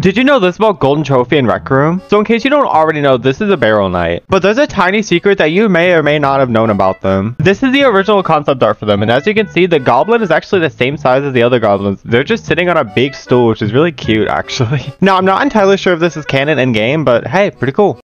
Did you know this about Golden Trophy in Rec Room? So in case you don't already know, this is a Barrel Knight. But there's a tiny secret that you may or may not have known about them. This is the original concept art for them, and as you can see, the goblin is actually the same size as the other goblins. They're just sitting on a big stool, which is really cute, actually. Now, I'm not entirely sure if this is canon in-game, but hey, pretty cool.